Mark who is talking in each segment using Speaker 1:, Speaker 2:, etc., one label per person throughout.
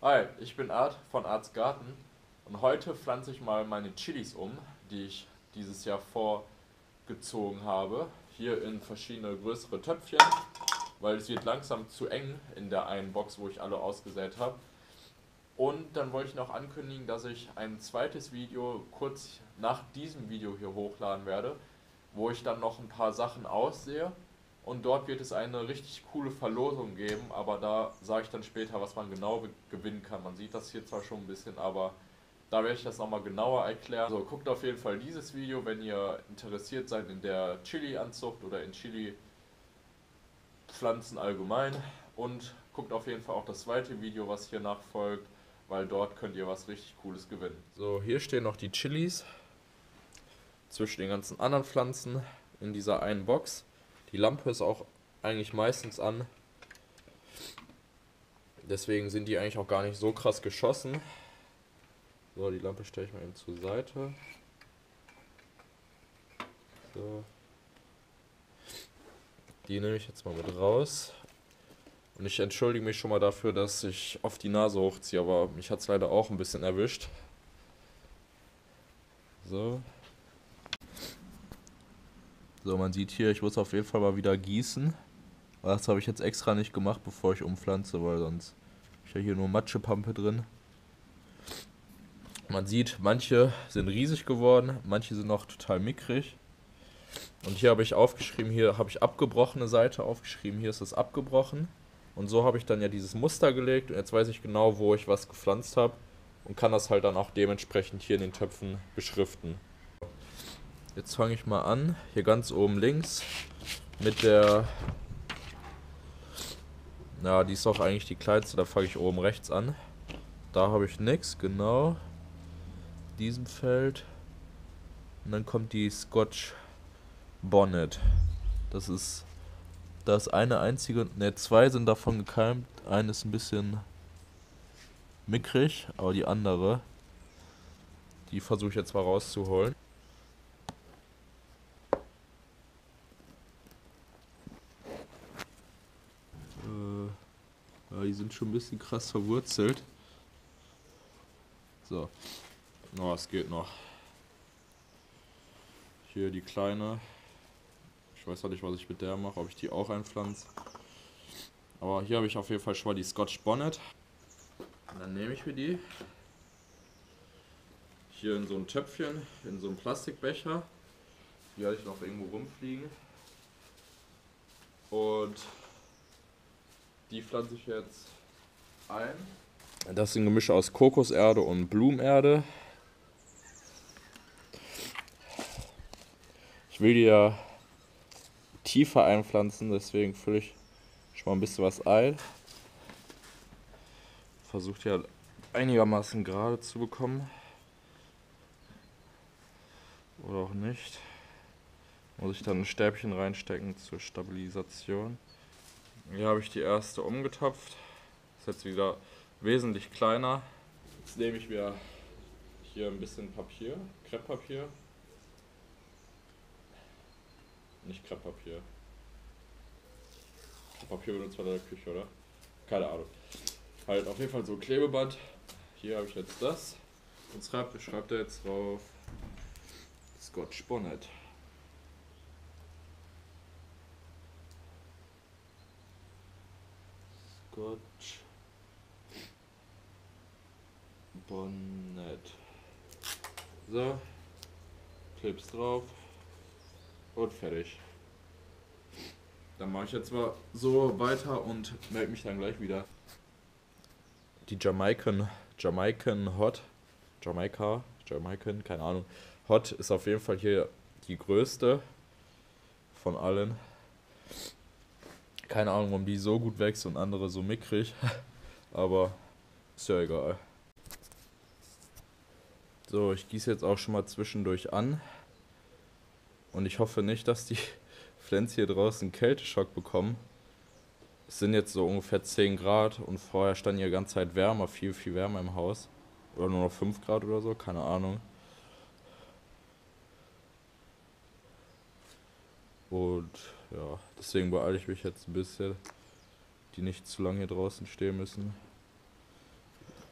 Speaker 1: Hi, ich bin Art von Arts Garten und heute pflanze ich mal meine Chilis um, die ich dieses Jahr vorgezogen habe. Hier in verschiedene größere Töpfchen, weil es wird langsam zu eng in der einen Box, wo ich alle ausgesät habe. Und dann wollte ich noch ankündigen, dass ich ein zweites Video kurz nach diesem Video hier hochladen werde, wo ich dann noch ein paar Sachen aussehe. Und dort wird es eine richtig coole Verlosung geben, aber da sage ich dann später, was man genau gewinnen kann. Man sieht das hier zwar schon ein bisschen, aber da werde ich das nochmal genauer erklären. Also guckt auf jeden Fall dieses Video, wenn ihr interessiert seid in der Chili-Anzucht oder in Chili-Pflanzen allgemein. Und guckt auf jeden Fall auch das zweite Video, was hier nachfolgt, weil dort könnt ihr was richtig Cooles gewinnen. So, hier stehen noch die Chilis zwischen den ganzen anderen Pflanzen in dieser einen Box. Die Lampe ist auch eigentlich meistens an, deswegen sind die eigentlich auch gar nicht so krass geschossen. So, die Lampe stelle ich mal eben zur Seite. So. Die nehme ich jetzt mal mit raus. Und ich entschuldige mich schon mal dafür, dass ich oft die Nase hochziehe, aber mich hat es leider auch ein bisschen erwischt. So. So, man sieht hier, ich muss auf jeden Fall mal wieder gießen. Das habe ich jetzt extra nicht gemacht, bevor ich umpflanze, weil sonst ist ja hier nur Matschepampe drin. Man sieht, manche sind riesig geworden, manche sind noch total mickrig. Und hier habe ich aufgeschrieben, hier habe ich abgebrochene Seite aufgeschrieben, hier ist es abgebrochen. Und so habe ich dann ja dieses Muster gelegt und jetzt weiß ich genau, wo ich was gepflanzt habe und kann das halt dann auch dementsprechend hier in den Töpfen beschriften. Jetzt fange ich mal an, hier ganz oben links mit der, ja, die ist auch eigentlich die kleinste, da fange ich oben rechts an. Da habe ich nichts, genau, diesem Feld. Und dann kommt die Scotch Bonnet. Das ist eine einzige, ne, zwei sind davon gekeimt. Eine ist ein bisschen mickrig, aber die andere, die versuche ich jetzt mal rauszuholen. Ja, die sind schon ein bisschen krass verwurzelt. So, oh, es geht noch. Hier die kleine. Ich weiß halt nicht, was ich mit der mache, ob ich die auch einpflanze. Aber hier habe ich auf jeden Fall schon mal die Scotch Bonnet. Und dann nehme ich mir die. Hier in so ein Töpfchen, in so einem Plastikbecher. Die hatte ich noch irgendwo rumfliegen. Und die pflanze ich jetzt ein. Das ist ein Gemisch aus Kokoserde und Blumenerde. Ich will die ja tiefer einpflanzen, deswegen fülle ich schon mal ein bisschen was ein. Versucht ja einigermaßen gerade zu bekommen. Oder auch nicht. Muss ich dann ein Stäbchen reinstecken zur Stabilisation. Hier habe ich die erste umgetopft. Ist jetzt wieder wesentlich kleiner. Jetzt nehme ich mir hier ein bisschen Papier, Krepppapier. Nicht Krepppapier. Krepppapier benutzt man in der Küche, oder? Keine Ahnung. Halt auf jeden Fall so ein Klebeband. Hier habe ich jetzt das. Und schreibt da jetzt drauf Scotch Bonnet. Scotch Bonnet. So, klebst drauf und fertig. Dann mache ich jetzt mal so weiter und melde mich dann gleich wieder. Die Jamaican Hot, Jamaican, keine Ahnung. Hot ist auf jeden Fall hier die größte von allen. Keine Ahnung, warum die so gut wächst und andere so mickrig, aber ist ja egal. So, ich gieße jetzt auch schon mal zwischendurch an und ich hoffe nicht, dass die Pflänzchen hier draußen Kälteschock bekommen. Es sind jetzt so ungefähr 10 Grad und vorher stand hier die ganze Zeit wärmer, viel, viel wärmer im Haus. Oder nur noch 5 Grad oder so, keine Ahnung. Und ja, deswegen beeile ich mich jetzt ein bisschen, die nicht zu lange hier draußen stehen müssen.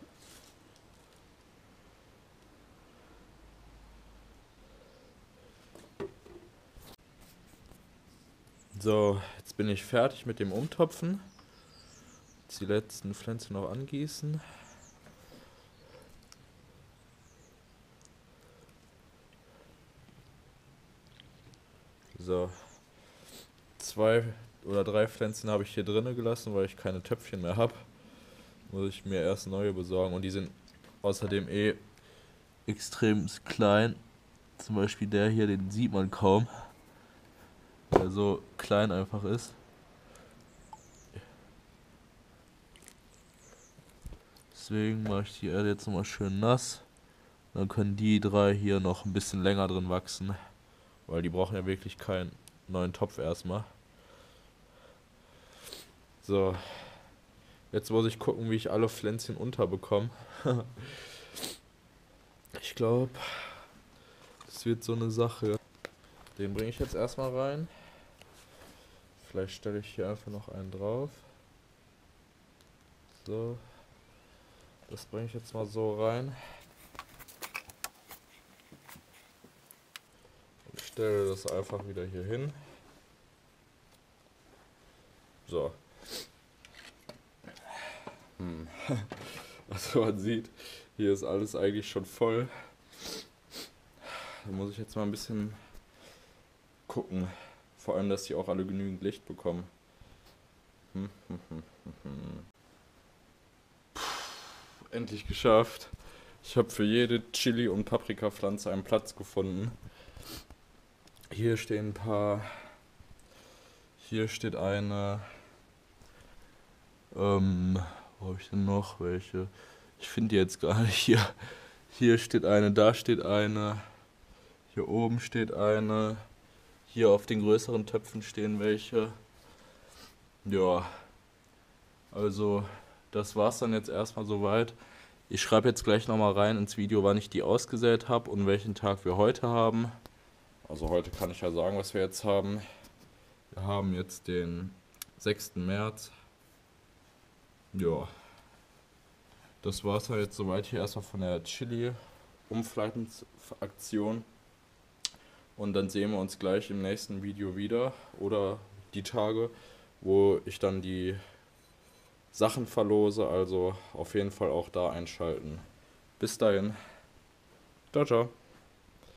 Speaker 1: So, jetzt bin ich fertig mit dem Umtopfen. Jetzt die letzten Pflänzchen noch angießen. So, 2 oder 3 Pflänzchen habe ich hier drinnen gelassen, weil ich keine Töpfchen mehr habe. Muss ich mir erst neue besorgen und die sind außerdem extrem klein. Zum Beispiel der hier, den sieht man kaum, weil er so klein einfach ist. Deswegen mache ich die Erde jetzt nochmal schön nass. Dann können die 3 hier noch ein bisschen länger drin wachsen, weil die brauchen ja wirklich keinen neuen Topf erstmal. So, jetzt muss ich gucken, wie ich alle Pflänzchen unterbekomme. Ich glaube, das wird so eine Sache. Den bringe ich jetzt erstmal rein. Vielleicht stelle ich hier einfach noch einen drauf. So, das bringe ich jetzt mal so rein. Und stelle das einfach wieder hier hin. So. Also man sieht, hier ist alles eigentlich schon voll. Da muss ich jetzt mal ein bisschen gucken. Vor allem, dass die auch alle genügend Licht bekommen. Endlich geschafft. Ich habe für jede Chili- und Paprikapflanze einen Platz gefunden. Hier stehen ein paar. Hier steht eine. Wo habe ich denn noch welche? Ich finde die jetzt gar nicht. Hier steht eine, da steht eine. Hier oben steht eine. Hier auf den größeren Töpfen stehen welche. Ja, also das war's dann jetzt erstmal soweit. Ich schreibe jetzt gleich nochmal rein ins Video, wann ich die ausgesät habe und welchen Tag wir heute haben. Also heute kann ich ja sagen, was wir jetzt haben. Wir haben jetzt den 6. März. Ja, das war's halt jetzt soweit hier erstmal von der Chili-Umfleitungsaktion. Und dann sehen wir uns gleich im nächsten Video wieder oder die Tage, wo ich dann die Sachen verlose. Also auf jeden Fall auch da einschalten. Bis dahin. Ciao, ciao.